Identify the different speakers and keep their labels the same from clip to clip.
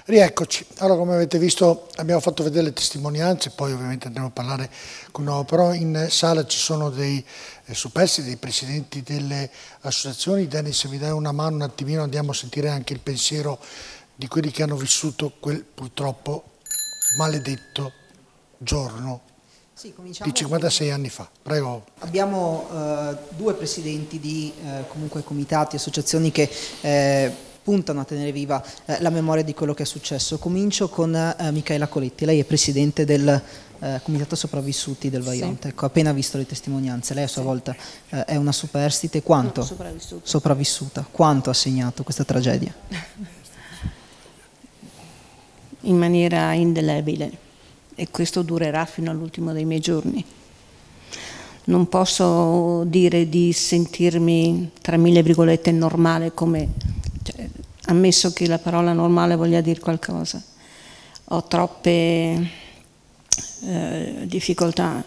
Speaker 1: Rieccoci, allora come avete visto abbiamo fatto vedere le testimonianze, poi ovviamente andremo a parlare con noi, però in sala ci sono dei superstiti, dei presidenti delle associazioni. Dennis, se mi dai una mano un attimino andiamo a sentire anche il pensiero di quelli che hanno vissuto quel purtroppo maledetto giorno di 56 anni fa. Prego.
Speaker 2: Abbiamo due presidenti di comunque comitati, associazioni che puntano a tenere viva la memoria di quello che è successo. Comincio con Michaela Coletti, lei è presidente del Comitato Sopravvissuti del Vajont. Sì. Ecco, appena visto le testimonianze, lei a sua volta è una superstite. Quanto? Sopravvissuta. Quanto ha segnato questa tragedia?
Speaker 3: In maniera indelebile, e questo durerà fino all'ultimo dei miei giorni. Non posso dire di sentirmi, tra mille virgolette, normale, ammesso che la parola normale voglia dire qualcosa. Ho troppe difficoltà.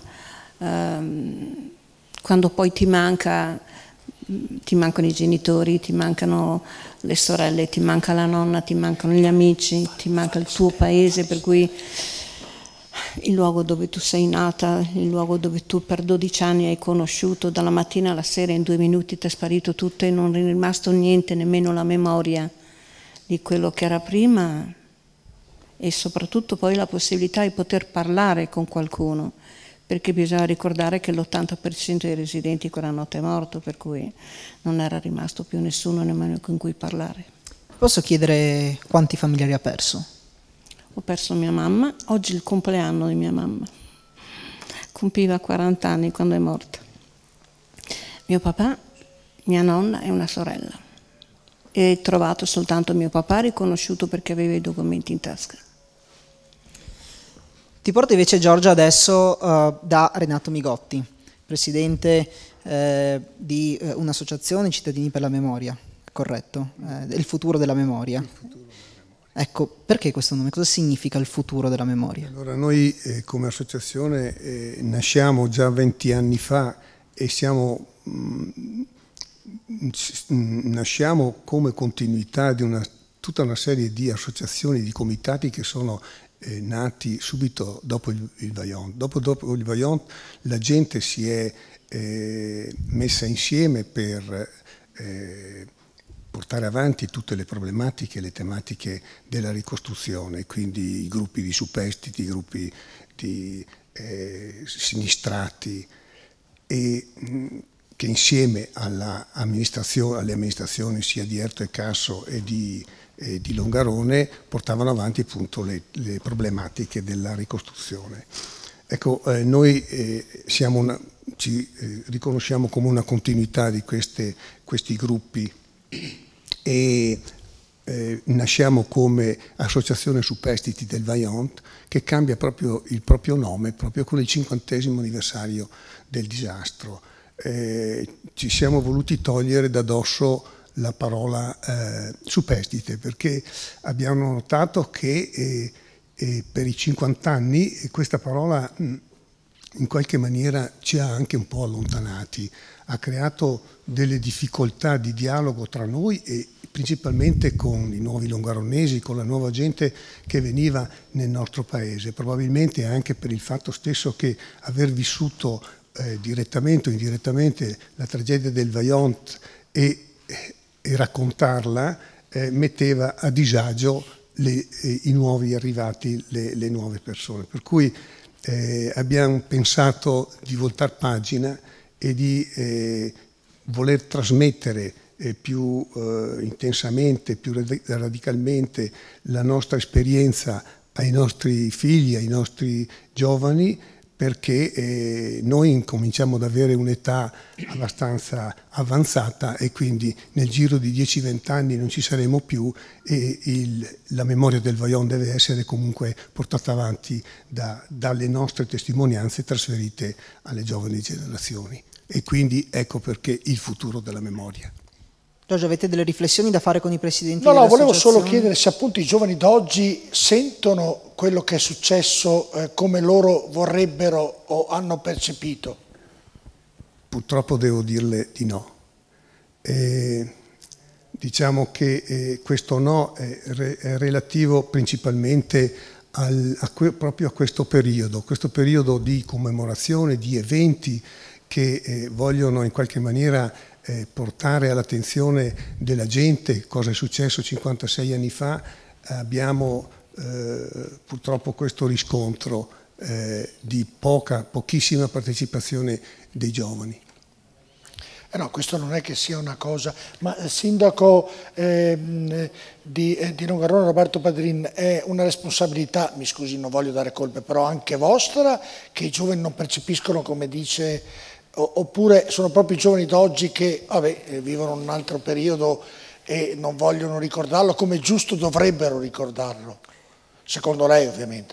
Speaker 3: Quando poi ti mancano i genitori, ti mancano le sorelle, ti manca la nonna, ti mancano gli amici, ti manca il tuo paese, per cui il luogo dove tu sei nata, il luogo dove tu per 12 anni hai conosciuto, dalla mattina alla sera in 2 minuti ti è sparito tutto e non è rimasto niente, nemmeno la memoria di quello che era prima, e soprattutto poi la possibilità di poter parlare con qualcuno, perché bisogna ricordare che l'80% dei residenti quella notte è morto, per cui non era rimasto più nessuno nemmeno con cui parlare.
Speaker 2: Posso chiedere quanti familiari ha perso?
Speaker 3: Ho perso mia mamma, oggi è il compleanno di mia mamma, compiva 40 anni quando è morta. Mio papà, mia nonna e una sorella. E trovato soltanto mio papà, riconosciuto perché aveva i documenti in tasca.
Speaker 2: Ti porto invece, Giorgia, adesso da Renato Migotti, presidente di un'associazione, Cittadini per la Memoria, corretto? Il futuro della memoria. Il futuro. Ecco, perché questo nome? Cosa significa il futuro della memoria?
Speaker 4: Allora, noi come associazione nasciamo già 20 anni fa e nasciamo come continuità di tutta una serie di associazioni, di comitati che sono nati subito dopo il Vajont. Dopo il Vajont la gente si è messa insieme per portare avanti tutte le problematiche e le tematiche della ricostruzione, quindi i gruppi di superstiti, i gruppi di sinistrati, e che insieme alle amministrazioni sia di Erto e Casso e di Longarone portavano avanti appunto le problematiche della ricostruzione. Ecco, noi ci riconosciamo come una continuità di questi gruppi e nasciamo come Associazione Superstiti del Vajont, che cambia proprio il proprio nome proprio con il 50° anniversario del disastro. Ci siamo voluti togliere da dosso la parola superstite, perché abbiamo notato che per i 50 anni questa parola in qualche maniera ci ha anche un po' allontanati, ha creato delle difficoltà di dialogo tra noi e principalmente con i nuovi longaronesi, con la nuova gente che veniva nel nostro paese, probabilmente anche per il fatto stesso che aver vissuto direttamente o indirettamente la tragedia del Vajont e raccontarla metteva a disagio i nuovi arrivati, le nuove persone. Per cui abbiamo pensato di voltar pagina e di voler trasmettere più intensamente, più radicalmente la nostra esperienza ai nostri figli, ai nostri giovani, perché noi incominciamo ad avere un'età abbastanza avanzata e quindi nel giro di 10-20 anni non ci saremo più e la memoria del Vajont deve essere comunque portata avanti dalle nostre testimonianze trasferite alle giovani generazioni. E quindi ecco perché il futuro della memoria.
Speaker 2: Giorgio, avete delle riflessioni da fare con i presidenti?
Speaker 1: No, volevo solo chiedere se appunto i giovani d'oggi sentono quello che è successo come loro vorrebbero o hanno percepito.
Speaker 4: Purtroppo devo dirle di no. diciamo che questo no è relativo principalmente proprio a questo periodo di commemorazione, di eventi che vogliono in qualche maniera portare all'attenzione della gente cosa è successo 56 anni fa. Abbiamo purtroppo questo riscontro di pochissima partecipazione dei giovani.
Speaker 1: No, questo non è che sia una cosa, ma il sindaco di Longarone, Roberto Padrin, è una responsabilità, mi scusi, non voglio dare colpe, però anche vostra, che i giovani non percepiscono come dice, oppure sono proprio i giovani d'oggi che vabbè, vivono un altro periodo e non vogliono ricordarlo come giusto dovrebbero ricordarlo, secondo lei ovviamente?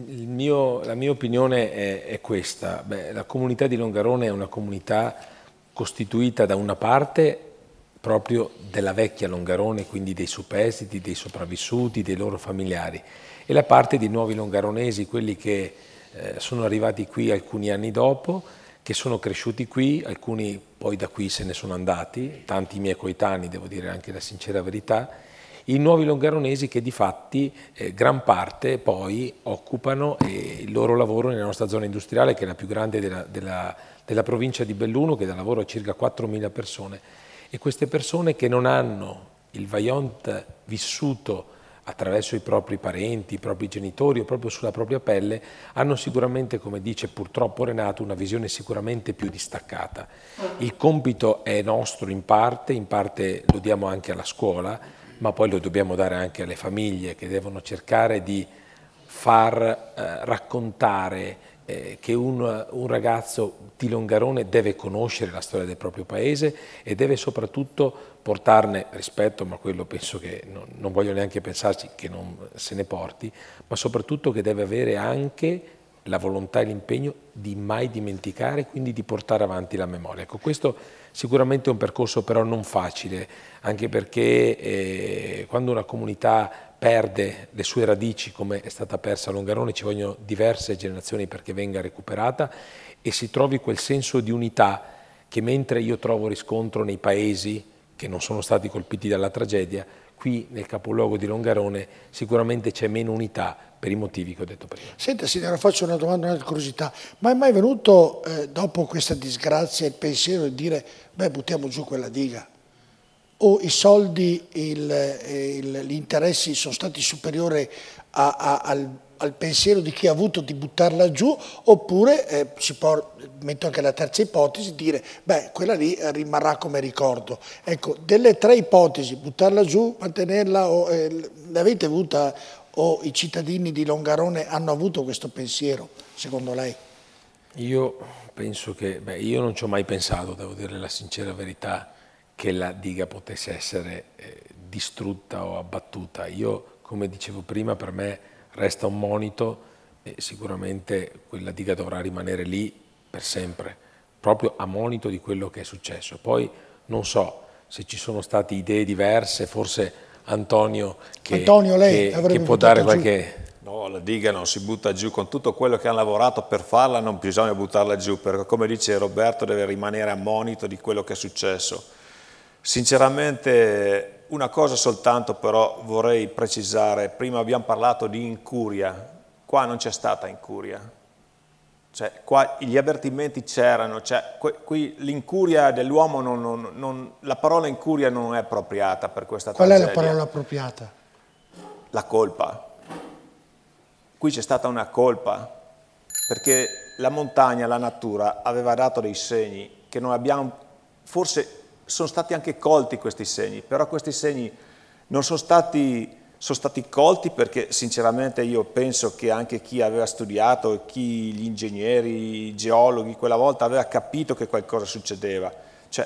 Speaker 5: La mia opinione è questa. Beh, la comunità di Longarone è una comunità costituita da una parte proprio della vecchia Longarone, quindi dei superstiti, dei sopravvissuti, dei loro familiari, e la parte di nuovi longaronesi, quelli che sono arrivati qui alcuni anni dopo, che sono cresciuti qui, alcuni poi da qui se ne sono andati, tanti miei coetanei, devo dire anche la sincera verità, i nuovi longaronesi che di fatti gran parte poi occupano il loro lavoro nella nostra zona industriale, che è la più grande della provincia di Belluno, che dà lavoro a circa 4.000 persone. E queste persone che non hanno il Vajont vissuto attraverso i propri parenti, i propri genitori o proprio sulla propria pelle, hanno sicuramente, come dice purtroppo Renato, una visione sicuramente più distaccata. Il compito è nostro in parte lo diamo anche alla scuola, ma poi lo dobbiamo dare anche alle famiglie, che devono cercare di far raccontare che un ragazzo di Longarone deve conoscere la storia del proprio paese e deve soprattutto portarne rispetto, ma quello penso che non voglio neanche pensarci che non se ne porti, ma soprattutto che deve avere anche la volontà e l'impegno di mai dimenticare, quindi di portare avanti la memoria. Ecco, questo sicuramente è un percorso però non facile, anche perché quando una comunità perde le sue radici, come è stata persa a Longarone, ci vogliono diverse generazioni perché venga recuperata e si trovi quel senso di unità che, mentre io trovo riscontro nei paesi che non sono stati colpiti dalla tragedia, qui nel capoluogo di Longarone sicuramente c'è meno unità per i motivi che ho detto prima.
Speaker 1: Senta signora, faccio una domanda, una curiosità, ma è mai venuto dopo questa disgrazia il pensiero di dire beh, buttiamo giù quella diga? O i soldi, gli interessi sono stati superiori al pensiero di chi ha avuto di buttarla giù, oppure si può, metto anche la terza ipotesi, dire beh, quella lì rimarrà come ricordo. Ecco, delle tre ipotesi, buttarla giù, mantenerla, l'avete avuta o i cittadini di Longarone hanno avuto questo pensiero, secondo lei?
Speaker 5: Io penso che, io non ci ho mai pensato, devo dire la sincera verità, che la diga potesse essere distrutta o abbattuta. Io, come dicevo prima, per me resta un monito e sicuramente quella diga dovrà rimanere lì per sempre, proprio a monito di quello che è successo. Poi non so se ci sono state idee diverse, forse Antonio che può dare qualche...
Speaker 6: No, la diga non si butta giù, con tutto quello che hanno lavorato per farla non bisogna buttarla giù, perché come dice Roberto deve rimanere a monito di quello che è successo. Sinceramente una cosa soltanto però vorrei precisare, prima abbiamo parlato di incuria, qua non c'è stata incuria, cioè qua gli avvertimenti c'erano, cioè, qui l'incuria dell'uomo, la parola incuria non è appropriata per questa tragedia.
Speaker 1: Qual è la parola appropriata? La
Speaker 6: colpa. Qui c'è stata una colpa, perché la montagna, la natura aveva dato dei segni che non abbiamo, forse sono stati anche colti questi segni, però questi segni non sono stati colti perché sinceramente io penso che anche chi aveva studiato, gli ingegneri, i geologhi, quella volta aveva capito che qualcosa succedeva, cioè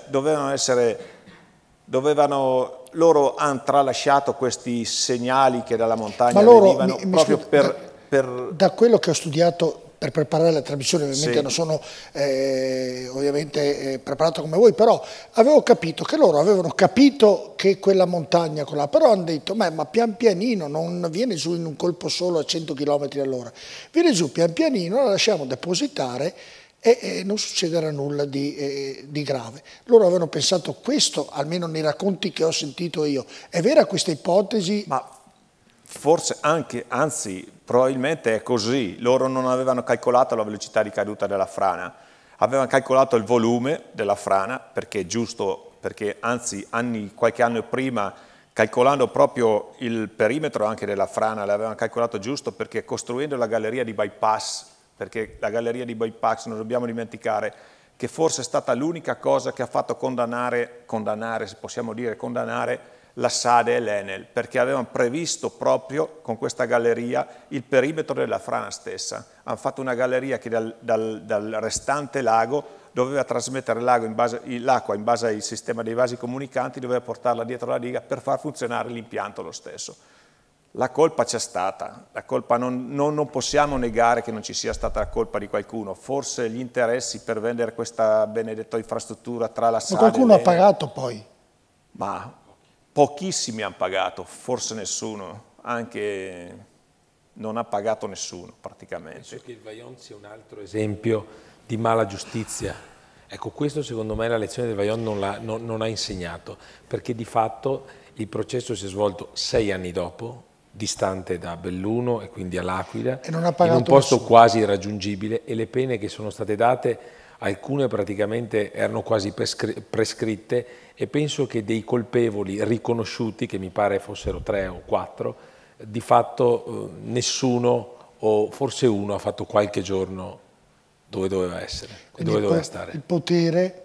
Speaker 6: loro hanno tralasciato questi segnali che dalla montagna venivano proprio per...
Speaker 1: Da quello che ho studiato per preparare la trasmissione, ovviamente sì, non sono preparato come voi, però avevo capito che loro avevano capito che quella montagna, però hanno detto ma pian pianino, non viene giù in un colpo solo a 100 km all'ora, viene giù pian pianino, la lasciamo depositare e non succederà nulla di grave. Loro avevano pensato questo, almeno nei racconti che ho sentito io. È vera questa ipotesi?
Speaker 6: Ma forse anche, anzi, probabilmente è così. Loro non avevano calcolato la velocità di caduta della frana, avevano calcolato il volume della frana, perché è giusto, perché anzi qualche anno prima, calcolando proprio il perimetro anche della frana, l'avevano calcolato giusto, perché costruendo la galleria di bypass, perché la galleria di bypass, non dobbiamo dimenticare, che forse è stata l'unica cosa che ha fatto condannare, se possiamo dire condannare, la SADE e l'Enel, perché avevano previsto proprio con questa galleria il perimetro della frana stessa. Hanno fatto una galleria che dal restante lago doveva trasmettere l'acqua in base al sistema dei vasi comunicanti, doveva portarla dietro la diga per far funzionare l'impianto lo stesso. La colpa c'è stata, la colpa non possiamo negare che non ci sia stata la colpa di qualcuno, forse gli interessi per vendere questa benedetta infrastruttura tra la SADE e l'Enel.
Speaker 1: Ma qualcuno ha pagato poi?
Speaker 6: Ma pochissimi hanno pagato, forse nessuno, anche non ha pagato nessuno praticamente.
Speaker 5: Penso che il Vajont sia un altro esempio di mala giustizia. Ecco, questo secondo me la lezione del Vajont non ha insegnato, perché di fatto il processo si è svolto 6 anni dopo, distante da Belluno e quindi all'Aquila, in un posto quasi irraggiungibile, e le pene che sono state date, alcune praticamente erano quasi prescritte, e penso che dei colpevoli riconosciuti, che mi pare fossero 3 o 4, di fatto nessuno o forse uno ha fatto qualche giorno dove doveva essere, dove doveva stare.
Speaker 1: Il potere?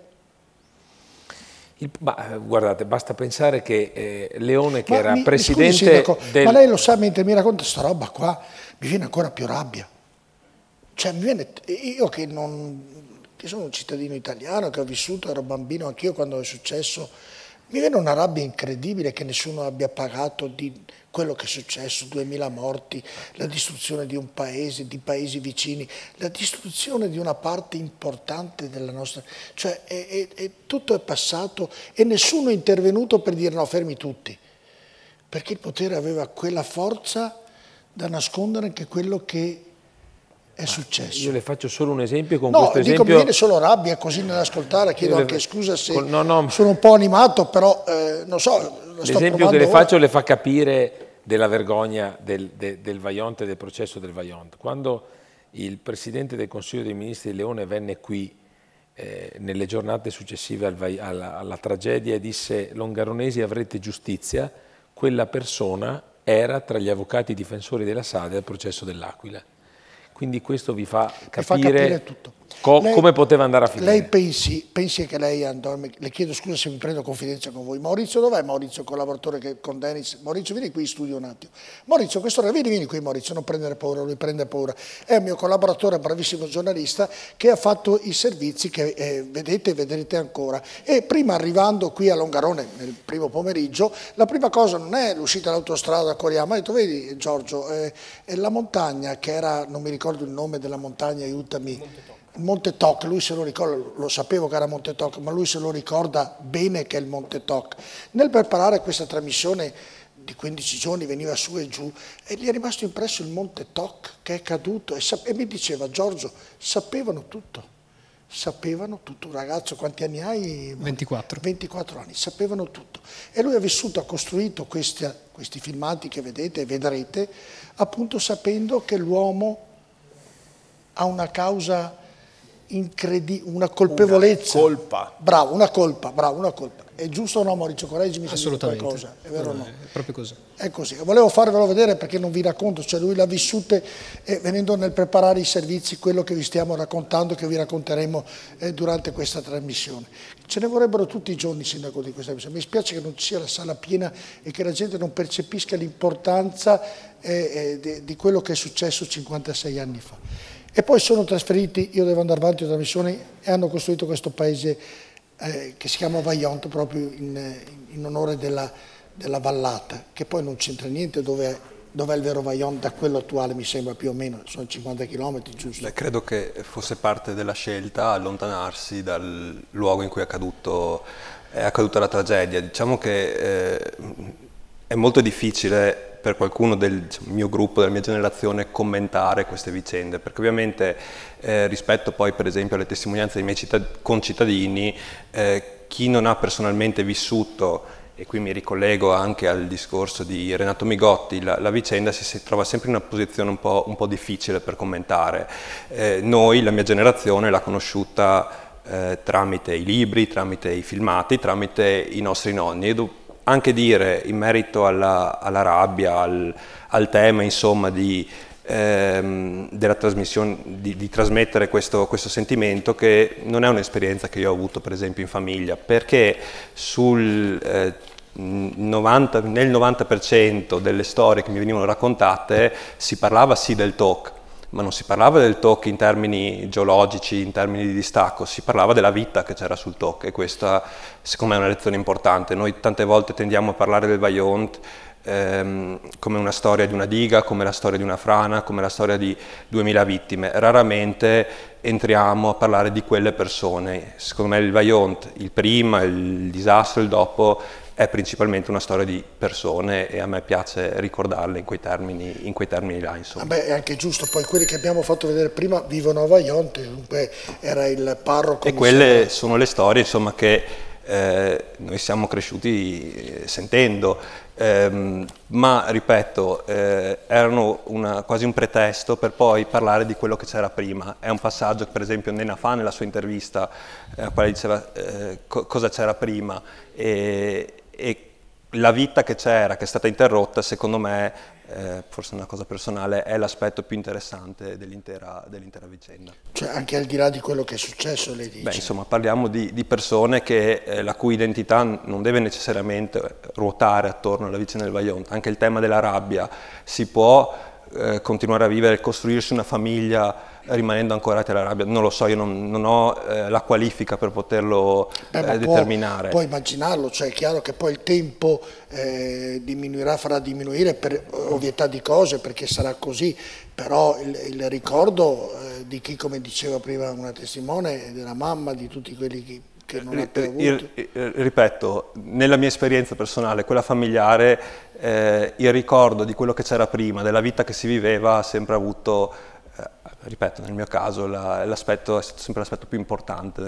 Speaker 5: Guardate, basta pensare che Leone, che era presidente
Speaker 1: ma lei lo sa, mentre mi racconta sta roba qua, mi viene ancora più rabbia. Cioè, io che sono un cittadino italiano, che ho vissuto, ero bambino anch'io quando è successo, mi viene una rabbia incredibile che nessuno abbia pagato di quello che è successo, 2000 morti, la distruzione di un paese, di paesi vicini, la distruzione di una parte importante della nostra... Cioè tutto è passato e nessuno è intervenuto per dire no, fermi tutti, perché il potere aveva quella forza da nascondere anche quello che è successo.
Speaker 5: Io le faccio solo un esempio con
Speaker 1: questo
Speaker 5: esempio...
Speaker 1: mi viene solo rabbia così nell'ascoltare, chiedo anche scusa se sono un po' animato, però non so...
Speaker 5: L'esempio che le faccio le fa capire della vergogna del Vajont e del processo del Vajont. Quando il Presidente del Consiglio dei Ministri Leone venne qui nelle giornate successive alla tragedia e disse: longaronesi, avrete giustizia, quella persona era tra gli avvocati difensori della SADE al processo dell'Aquila. Quindi questo vi fa capire
Speaker 1: tutto.
Speaker 5: Come poteva andare a finire.
Speaker 1: Lei pensi che lei andò, le chiedo scusa se mi prendo confidenza con voi. Maurizio, dov'è Maurizio, collaboratore con Dennis? Maurizio, vieni qui in studio un attimo. Maurizio, vieni qui Maurizio, non prendere paura, lui prende paura. È un mio collaboratore, bravissimo giornalista, che ha fatto i servizi che vedrete ancora. E prima, arrivando qui a Longarone, nel primo pomeriggio, la prima cosa non è l'uscita dall'autostrada a Coriama, ha detto: vedi Giorgio, è la montagna che era, non mi ricordo il nome della montagna, aiutami. Monte Toc, lui se lo ricorda, lo sapevo che era Monte Toc, ma lui se lo ricorda bene che è il Monte Toc. Nel preparare questa trasmissione di 15 giorni veniva su e giù e gli è rimasto impresso il Monte Toc che è caduto e mi diceva: Giorgio, sapevano tutto, un ragazzo, quanti anni hai?
Speaker 7: 24.
Speaker 1: 24 anni, sapevano tutto. E lui ha vissuto, ha costruito questi filmati che vedete e vedrete, appunto sapendo che l'uomo ha una causa incredibile, una colpevolezza.
Speaker 6: Una colpa.
Speaker 1: Bravo, una colpa. È giusto o no, Maurizio? Correggimi se dico
Speaker 7: Assolutamente.
Speaker 1: qualcosa. È vero o no?
Speaker 7: È proprio così.
Speaker 1: È così. Volevo farvelo vedere perché non vi racconto, cioè lui l'ha vissute venendo nel preparare i servizi, quello che vi stiamo raccontando, che vi racconteremo durante questa trasmissione. Ce ne vorrebbero tutti i giorni, sindaco, di questa trasmissione. Mi spiace che non ci sia la sala piena e che la gente non percepisca l'importanza di quello che è successo 56 anni fa. E poi sono trasferiti, io devo andare avanti con la trasmissione, e hanno costruito questo paese che si chiama Vajont, proprio in onore della vallata, che poi non c'entra niente dov'è il vero Vajont da quello attuale, mi sembra più o meno, sono 50 km, giusto?
Speaker 8: Beh, credo che fosse parte della scelta allontanarsi dal luogo in cui è accaduta la tragedia. Diciamo che è molto difficile per qualcuno del mio gruppo, della mia generazione, commentare queste vicende, perché ovviamente rispetto poi per esempio alle testimonianze dei miei concittadini, chi non ha personalmente vissuto, e qui mi ricollego anche al discorso di Renato Migotti, la vicenda si trova sempre in una posizione un po' difficile per commentare. Noi, la mia generazione, l'ha conosciuta tramite i libri, tramite i filmati, tramite i nostri nonni. E anche dire in merito alla rabbia, al tema insomma della trasmissione, di trasmettere questo sentimento, che non è un'esperienza che io ho avuto per esempio in famiglia, perché nel 90% delle storie che mi venivano raccontate si parlava sì del TOC, ma non si parlava del TOC in termini geologici, in termini di distacco, si parlava della vita che c'era sul TOC, e questa secondo me è una lezione importante. Noi tante volte tendiamo a parlare del Vajont come una storia di una diga, come la storia di una frana, come la storia di 2000 vittime. Raramente entriamo a parlare di quelle persone. Secondo me il Vajont, il prima, il disastro, il dopo, è principalmente una storia di persone, e a me piace ricordarle in quei termini là, insomma.
Speaker 1: Vabbè, è anche giusto, poi quelli che abbiamo fatto vedere prima vivono a Vajont, dunque era il parroco.
Speaker 8: E quelle sono le storie, insomma, che noi siamo cresciuti sentendo, ma ripeto, erano quasi un pretesto per poi parlare di quello che c'era prima. È un passaggio che per esempio Nena fa nella sua intervista, quale diceva cosa c'era prima, e la vita che c'era, che è stata interrotta, secondo me, forse una cosa personale, è l'aspetto più interessante dell'intera vicenda.
Speaker 1: Cioè anche al di là di quello che è successo, lei dice?
Speaker 8: Beh, insomma, parliamo di persone la cui identità non deve necessariamente ruotare attorno alla vicenda del Vajont. Anche il tema della rabbia, si può continuare a vivere, costruirsi una famiglia rimanendo ancorati alla rabbia. Non lo so, io non ho la qualifica per poterlo determinare.
Speaker 1: Può immaginarlo, cioè è chiaro che poi il tempo farà diminuire per ovvietà di cose, perché sarà così, però il ricordo di chi, come diceva prima una testimone, della mamma, di tutti quelli che non ha più avuto.
Speaker 8: Ripeto, nella mia esperienza personale, quella familiare, il ricordo di quello che c'era prima, della vita che si viveva, ha sempre avuto, ripeto, nel mio caso è stato sempre l'aspetto più importante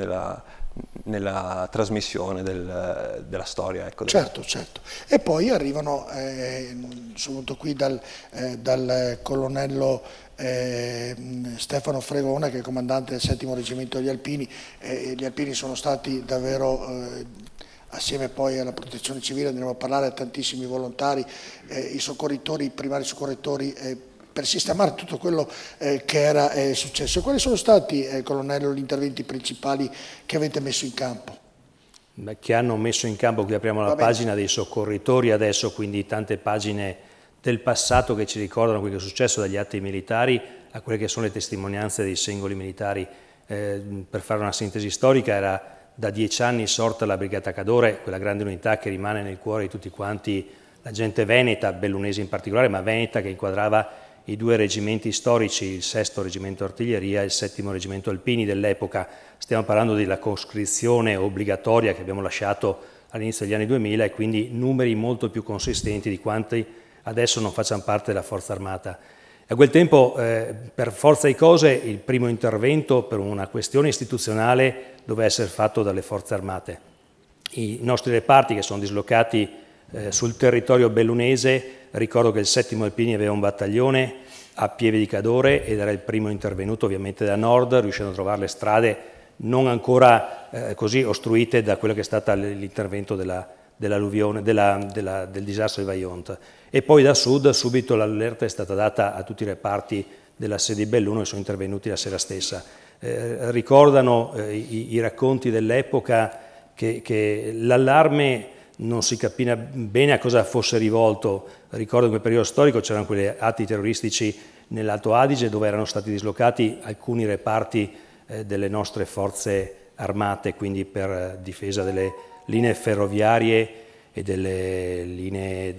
Speaker 8: nella trasmissione della storia. Ecco.
Speaker 1: Certo. E poi arrivano, sono venuto qui dal colonnello Stefano Fregona, che è comandante del 7° reggimento degli Alpini. Gli Alpini sono stati davvero, assieme poi alla protezione civile, andremo a parlare a tantissimi volontari, i soccorritori, i primari soccorritori, per sistemare tutto quello che era successo. Quali sono stati, colonnello, gli interventi principali che avete messo in campo?
Speaker 7: Che hanno messo in campo, qui apriamo la pagina dei soccorritori adesso, quindi tante pagine del passato che ci ricordano quello che è successo, dagli atti militari a quelle che sono le testimonianze dei singoli militari. Per fare una sintesi storica, era da 10 anni sorta la Brigata Cadore, quella grande unità che rimane nel cuore di tutti quanti, la gente veneta, bellunese in particolare, ma veneta, che inquadrava i 2 reggimenti storici, il 6° Reggimento Artiglieria e il 7° Reggimento Alpini dell'epoca. Stiamo parlando della coscrizione obbligatoria che abbiamo lasciato all'inizio degli anni 2000, e quindi numeri molto più consistenti di quanti adesso non facciano parte della Forza Armata. A quel tempo, per forza di cose, il primo intervento per una questione istituzionale doveva essere fatto dalle Forze Armate. I nostri reparti, che sono dislocati sul territorio bellunese, ricordo che il 7° Alpini aveva un battaglione a Pieve di Cadore ed era il primo intervenuto ovviamente da nord, riuscendo a trovare le strade non ancora così ostruite da quello che è stato l'intervento dell'alluvione, del disastro di Vajont. E poi da sud subito l'allerta è stata data a tutti i reparti della sede di Belluno, e sono intervenuti la sera stessa. Ricordano i racconti dell'epoca che l'allarme non si capiva bene a cosa fosse rivolto. Ricordo che in quel periodo storico c'erano quegli atti terroristici nell'Alto Adige, dove erano stati dislocati alcuni reparti delle nostre forze armate, quindi per difesa delle linee ferroviarie e delle linee,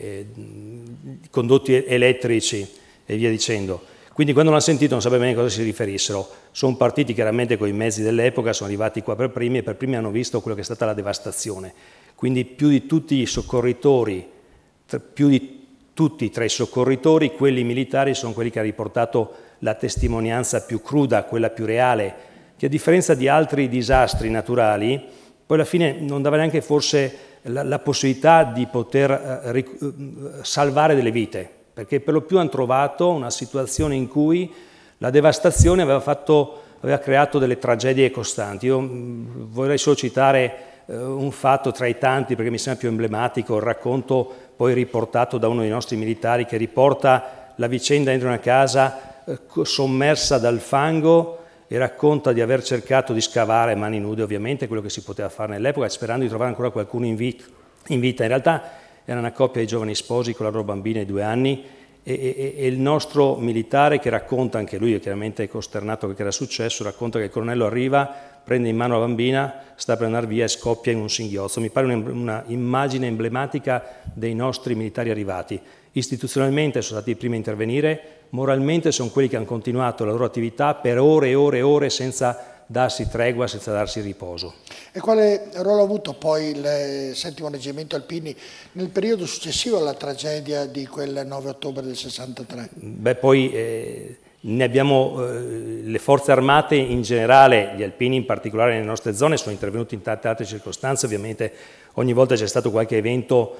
Speaker 7: condotti elettrici e via dicendo. Quindi quando l'hanno sentito non sapeva bene a cosa si riferissero. Sono partiti chiaramente con i mezzi dell'epoca, sono arrivati qua per primi, e per primi hanno visto quello che è stata la devastazione. Quindi più di tutti i soccorritori, più di tutti tra i soccorritori, quelli militari sono quelli che hanno riportato la testimonianza più cruda, quella più reale, che a differenza di altri disastri naturali, poi alla fine non dava neanche forse la possibilità di poter salvare delle vite, perché per lo più hanno trovato una situazione in cui la devastazione aveva creato delle tragedie costanti. Io vorrei solo citare un fatto tra i tanti, perché mi sembra più emblematico, il racconto poi riportato da uno dei nostri militari che riporta la vicenda dentro una casa sommersa dal fango e racconta di aver cercato di scavare a mani nude, ovviamente, quello che si poteva fare nell'epoca, sperando di trovare ancora qualcuno in vita. In realtà era una coppia di giovani sposi con la loro bambina di 2 anni e il nostro militare, che racconta, anche lui è chiaramente costernato che era successo, racconta che il colonnello arriva, prende in mano la bambina, sta per andare via e scoppia in un singhiozzo. Mi pare una immagine emblematica dei nostri militari arrivati. Istituzionalmente sono stati i primi a intervenire, moralmente sono quelli che hanno continuato la loro attività per ore e ore e ore senza darsi tregua, senza darsi riposo.
Speaker 1: E quale ruolo ha avuto poi il 7° Reggimento Alpini nel periodo successivo alla tragedia di quel 9 ottobre del 63?
Speaker 7: Beh, poi ne abbiamo, le forze armate in generale, gli alpini in particolare nelle nostre zone, sono intervenuti in tante altre circostanze. Ovviamente ogni volta c'è stato qualche evento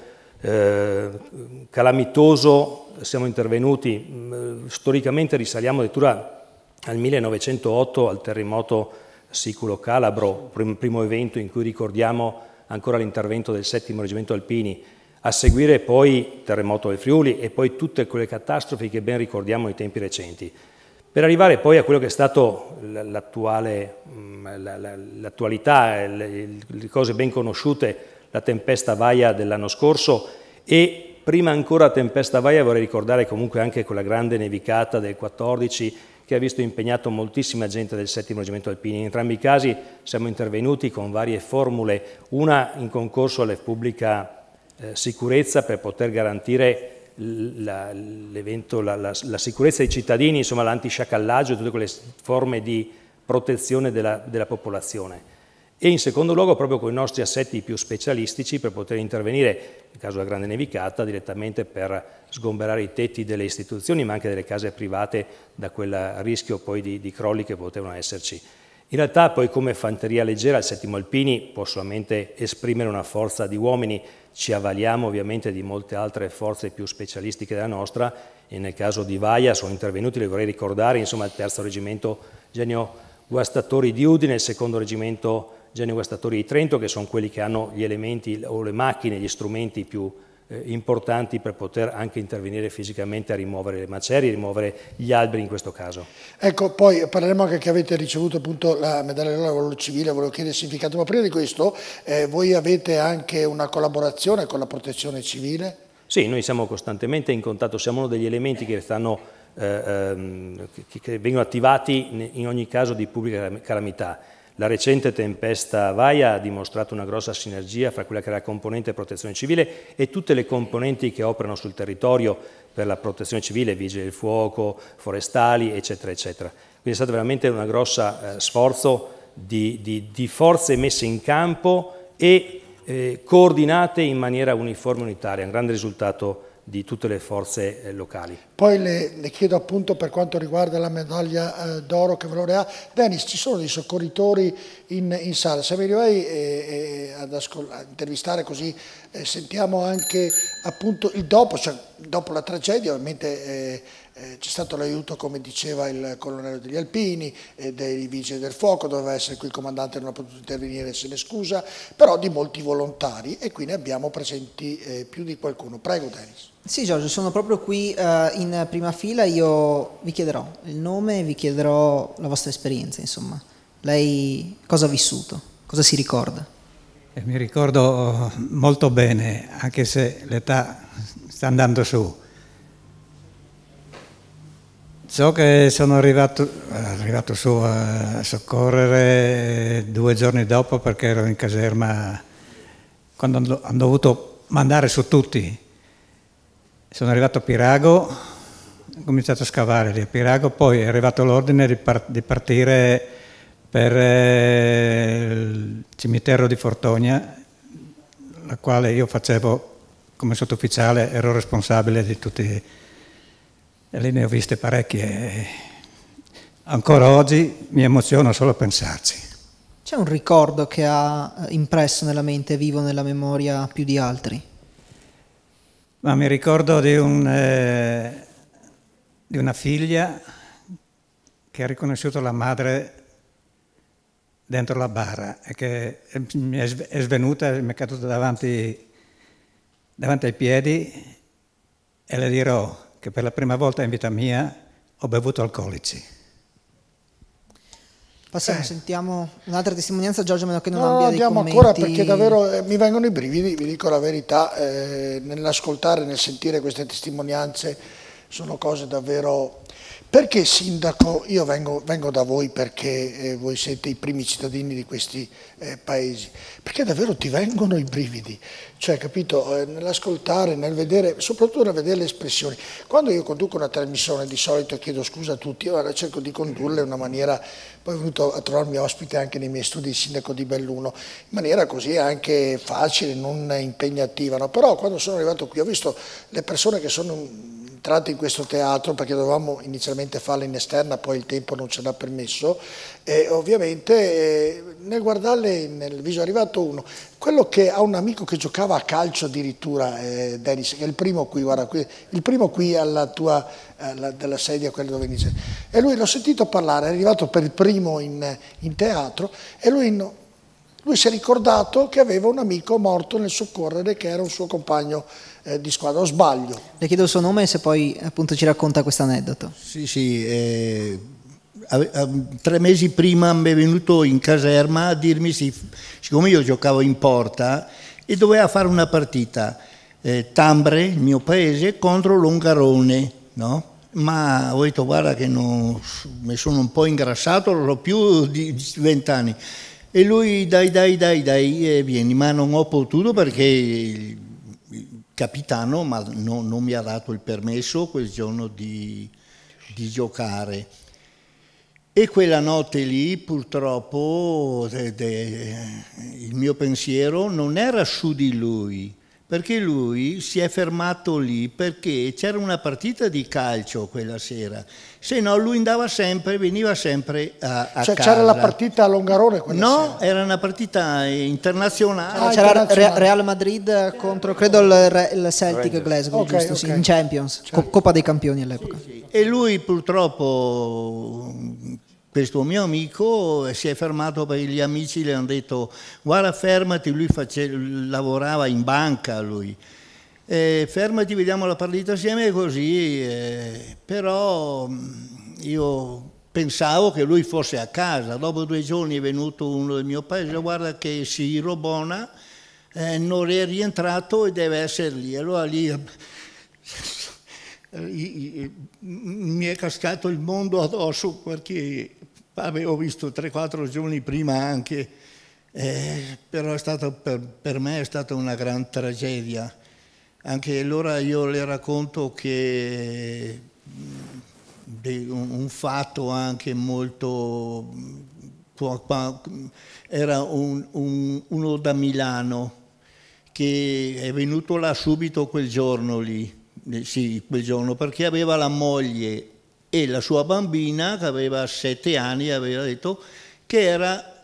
Speaker 7: calamitoso, siamo intervenuti, storicamente risaliamo addirittura al 1908, al terremoto siculo-calabro, primo evento in cui ricordiamo ancora l'intervento del 7° Reggimento Alpini, a seguire poi terremoto del Friuli e poi tutte quelle catastrofi che ben ricordiamo nei tempi recenti, per arrivare poi a quello che è stato l'attualità, le cose ben conosciute, la tempesta Vaia dell'anno scorso e prima ancora la tempesta Vaia vorrei ricordare comunque anche quella grande nevicata del 14 che ha visto impegnato moltissima gente del 7° Reggimento Alpini. In entrambi i casi siamo intervenuti con varie formule, una in concorso alla pubblica sicurezza per poter garantire la sicurezza dei cittadini, insomma l'antisciacallaggio, tutte quelle forme di protezione della popolazione. E in secondo luogo proprio con i nostri assetti più specialistici per poter intervenire, nel caso della grande nevicata, direttamente per sgomberare i tetti delle istituzioni ma anche delle case private da quel rischio poi di crolli che potevano esserci. In realtà poi come fanteria leggera il 7° Alpini può solamente esprimere una forza di uomini, ci avvaliamo ovviamente di molte altre forze più specialistiche della nostra e nel caso di Vaia sono intervenuti, le vorrei ricordare, insomma il 3° Reggimento Genio Guastatori di Udine, il 2° Reggimento Genio Guastatori di Trento, che sono quelli che hanno gli elementi o le macchine, gli strumenti più importanti per poter anche intervenire fisicamente a rimuovere le macerie, rimuovere gli alberi in questo caso.
Speaker 1: Ecco, poi parleremo anche che avete ricevuto appunto la medaglia d'oro al valore civile, volevo chiedere il significato, ma prima di questo voi avete anche una collaborazione con la protezione civile?
Speaker 7: Sì, noi siamo costantemente in contatto, siamo uno degli elementi che vengono attivati in ogni caso di pubblica calamità. La recente tempesta Vaia ha dimostrato una grossa sinergia fra quella che è la componente protezione civile e tutte le componenti che operano sul territorio per la protezione civile, vigili del fuoco, forestali, eccetera, eccetera. Quindi è stato veramente un grosso sforzo di forze messe in campo e coordinate in maniera uniforme e unitaria, un grande risultato di tutte le forze locali.
Speaker 1: Poi le chiedo appunto per quanto riguarda la medaglia d'oro che valore ha. Denis, ci sono dei soccorritori in sala, se mi vai a intervistare così sentiamo anche appunto il dopo, cioè dopo la tragedia ovviamente c'è stato l'aiuto, come diceva il colonnello degli Alpini, dei vigili del fuoco, doveva essere qui il comandante, non ha potuto intervenire, se ne scusa, però di molti volontari e qui ne abbiamo presenti più di qualcuno. Prego Denis.
Speaker 2: Sì Giorgio, sono proprio qui in prima fila, io vi chiederò il nome, vi chiederò la vostra esperienza, insomma. Lei cosa ha vissuto? Cosa si ricorda?
Speaker 9: Mi ricordo molto bene, anche se l'età sta andando su. So che sono arrivato su a soccorrere 2 giorni dopo perché ero in caserma quando hanno dovuto mandare su tutti. Sono arrivato a Pirago, ho cominciato a scavare lì a Pirago, poi è arrivato l'ordine di partire per il cimitero di Fortogna, la quale io facevo come sottufficiale ero responsabile di tutti, e lì ne ho viste parecchie. Ancora oggi mi emoziono solo a pensarci.
Speaker 2: C'è un ricordo che ha impresso nella mente, vivo nella memoria più di altri?
Speaker 9: Ma mi ricordo di una figlia che ha riconosciuto la madre dentro la bara e che è svenuta, mi è caduta davanti ai piedi, e le dirò che per la prima volta in vita mia ho bevuto alcolici.
Speaker 2: Passiamo, sentiamo un'altra testimonianza, Giorgio, a meno che non
Speaker 1: No,
Speaker 2: abbia dei
Speaker 1: andiamo
Speaker 2: commenti.
Speaker 1: ancora, perché davvero mi vengono i brividi, vi dico la verità, nell'ascoltare, nel sentire queste testimonianze, sono cose davvero... Perché sindaco, io vengo da voi perché voi siete i primi cittadini di questi paesi, perché davvero ti vengono i brividi, cioè capito, nell'ascoltare, nel vedere, soprattutto nel vedere le espressioni. Quando io conduco una trasmissione di solito chiedo scusa a tutti, ora cerco di condurla in una maniera, poi ho venuto a trovarmi ospite anche nei miei studi di sindaco di Belluno, in maniera così anche facile, non impegnativa, no? Però quando sono arrivato qui ho visto le persone che sono entrate in questo teatro, perché dovevamo inizialmente farla in esterna, poi il tempo non ce l'ha permesso, e ovviamente nel guardarle nel viso è arrivato uno, quello che ha un amico che giocava a calcio addirittura, Dennis, che è il primo qui, guarda, il primo qui alla tua, della sedia, quella dove inizia, e lui l'ho sentito parlare, è arrivato per il primo in teatro, e lui si è ricordato che aveva un amico morto nel soccorrere, che era un suo compagno di squadra, o sbaglio?
Speaker 2: Le chiedo il suo nome e se poi appunto ci racconta questo aneddoto.
Speaker 10: Sì, 3 mesi prima mi è venuto in caserma a dirmi, siccome io giocavo in porta e doveva fare una partita, Tambre, il mio paese, contro Longarone, no? Ma ho detto guarda che mi sono un po' ingrassato, non ho più di 20 anni. E lui dai, vieni, ma non ho potuto perché il capitano non mi ha dato il permesso quel giorno di giocare. E quella notte lì purtroppo il mio pensiero non era su di lui, perché lui si è fermato lì perché c'era una partita di calcio quella sera, se no lui veniva sempre a
Speaker 1: cioè,
Speaker 10: casa.
Speaker 1: C'era la partita a Longarone quella sera?
Speaker 10: No, era una partita internazionale.
Speaker 2: C'era Real Madrid contro, credo, il Celtic Glasgow,
Speaker 1: okay,
Speaker 2: giusto?
Speaker 1: Okay.
Speaker 2: In Champions, certo. Coppa dei Campioni all'epoca.
Speaker 10: Sì. E lui purtroppo, questo mio amico, si è fermato perché gli amici le hanno detto guarda fermati, lui lavorava in banca lui. Fermati, vediamo la partita assieme, così, però io pensavo che lui fosse a casa. Dopo 2 giorni è venuto uno del mio paese, guarda che Siro Bona non è rientrato e deve essere lì. Allora lì mi è cascato il mondo addosso, perché avevo visto 3-4 giorni prima anche, però per me è stata una gran tragedia. Anche allora io le racconto che un fatto anche molto... Era uno da Milano che è venuto là subito quel giorno lì, sì, quel giorno, perché aveva la moglie e la sua bambina che aveva 7 anni, aveva detto che era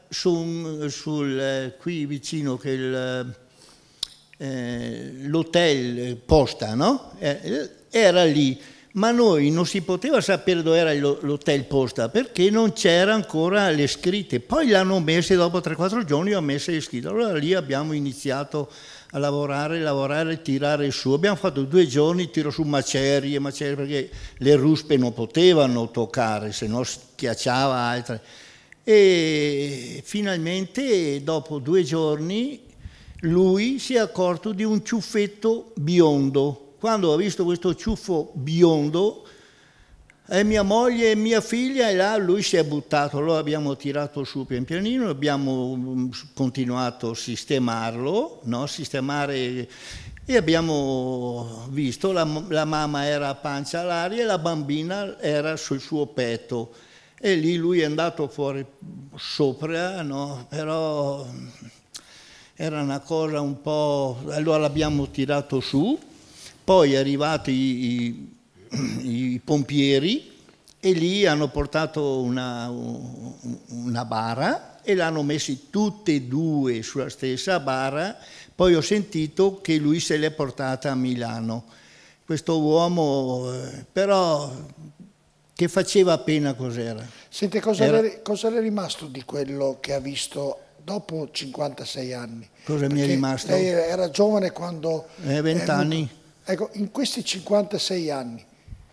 Speaker 10: qui vicino che l'hotel Posta, no? Era lì, ma noi non si poteva sapere dove era l'hotel Posta perché non c'era ancora le scritte. Poi l'hanno messe, dopo 3-4 giorni ho messo le scritte. Allora lì abbiamo iniziato a lavorare, tirare su. Abbiamo fatto 2 giorni, tiro su macerie, perché le ruspe non potevano toccare, se no schiacciava altre. E finalmente dopo 2 giorni lui si è accorto di un ciuffetto biondo. Quando ha visto questo ciuffo biondo, mia moglie e mia figlia, e là lui si è buttato. Allora abbiamo tirato su pian pianino, abbiamo continuato a sistemarlo, no? Sistemare, e abbiamo visto la mamma era a pancia all'aria e la bambina era sul suo petto. E lì lui è andato fuori sopra, no? Però era una cosa un po'... Allora l'abbiamo tirato su, poi è arrivati i pompieri e lì hanno portato una bara e l'hanno messi tutte e due sulla stessa bara. Poi ho sentito che lui se l'è portata a Milano. Questo uomo, però, che faceva pena cos'era?
Speaker 1: Senti, cosa le è rimasto di quello che ha visto dopo 56 anni?
Speaker 10: Cosa mi è rimasto?
Speaker 1: Lei era giovane quando...
Speaker 10: 20 anni.
Speaker 1: Ecco, in questi 56 anni.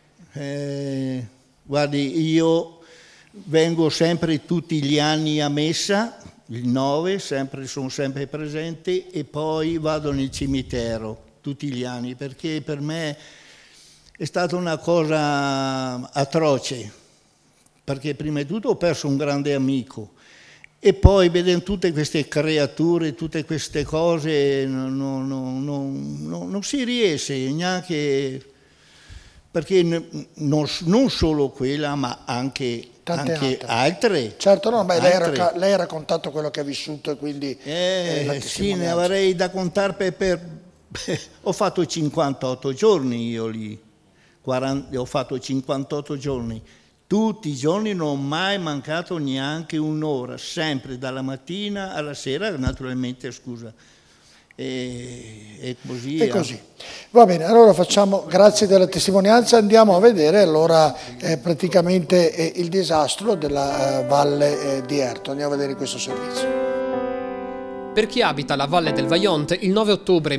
Speaker 10: Guardi, io vengo sempre tutti gli anni a messa, il 9, sono sempre presente, e poi vado nel cimitero tutti gli anni, perché per me è stata una cosa atroce, perché prima di tutto ho perso un grande amico, e poi vedendo tutte queste creature, tutte queste cose, non si riesce neanche, perché non solo quella, ma anche altre.
Speaker 1: Certo, no, ma lei ha raccontato quello che ha vissuto, e quindi...
Speaker 10: sì, ne avrei da contare ho fatto 58 giorni io lì, ho fatto 58 giorni. Tutti i giorni non ho mai mancato neanche un'ora, sempre dalla mattina alla sera, naturalmente, scusa. E così.
Speaker 1: E così. Va bene, allora facciamo, grazie della testimonianza, andiamo a vedere allora praticamente il disastro della valle di Erto. Andiamo a vedere questo servizio.
Speaker 11: Per chi abita la Valle del Vajont, il 9 ottobre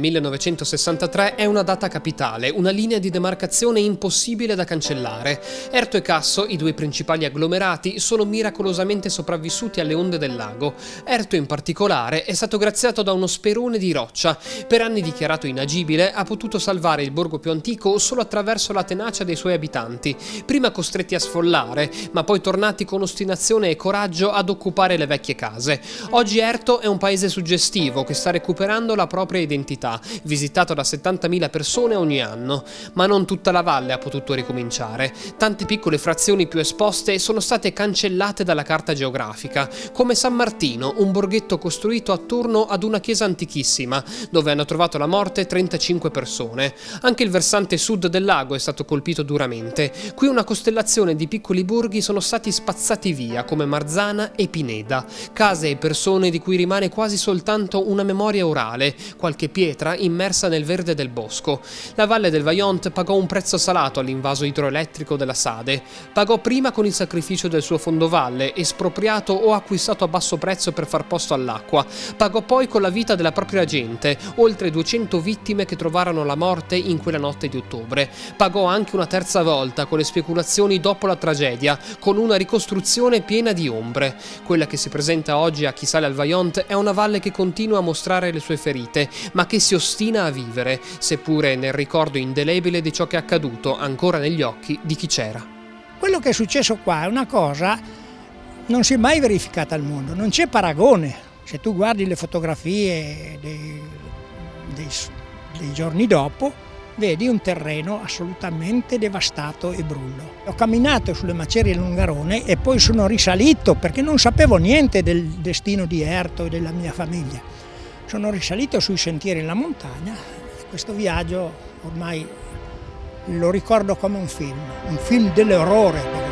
Speaker 11: 1963 è una data capitale, una linea di demarcazione impossibile da cancellare. Erto e Casso, i due principali agglomerati, sono miracolosamente sopravvissuti alle onde del lago. Erto in particolare è stato graziato da uno sperone di roccia. Per anni dichiarato inagibile, ha potuto salvare il borgo più antico solo attraverso la tenacia dei suoi abitanti, prima costretti a sfollare, ma poi tornati con ostinazione e coraggio ad occupare le vecchie case. Oggi Erto è un paese suggestivo che sta recuperando la propria identità, visitato da 70.000 persone ogni anno. Ma non tutta la valle ha potuto ricominciare. Tante piccole frazioni più esposte sono state cancellate dalla carta geografica, come San Martino, un borghetto costruito attorno ad una chiesa antichissima, dove hanno trovato la morte 35 persone. Anche il versante sud del lago è stato colpito duramente. Qui una costellazione di piccoli borghi sono stati spazzati via, come Marzana e Pineda, case e persone di cui rimane quasi soltanto una memoria orale, qualche pietra immersa nel verde del bosco. La Valle del Vajont pagò un prezzo salato all'invaso idroelettrico della Sade. Pagò prima con il sacrificio del suo fondovalle, espropriato o acquistato a basso prezzo per far posto all'acqua. Pagò poi con la vita della propria gente, oltre 200 vittime che trovarono la morte in quella notte di ottobre. Pagò anche una terza volta con le speculazioni dopo la tragedia, con una ricostruzione piena di ombre. Quella che si presenta oggi a chi sale al Vajont è una valle che continua a mostrare le sue ferite, ma che si ostina a vivere, seppure nel ricordo indelebile di ciò che è accaduto ancora negli occhi di chi c'era.
Speaker 12: Quello che è successo qua è una cosa non si è mai verificata al mondo, non c'è paragone. Se tu guardi le fotografie dei giorni dopo, vedi un terreno assolutamente devastato e brullo. Ho camminato sulle macerie Longarone e poi sono risalito perché non sapevo niente del destino di Erto e della mia famiglia. Sono risalito sui sentieri in la montagna e questo viaggio ormai lo ricordo come un film dell'orrore.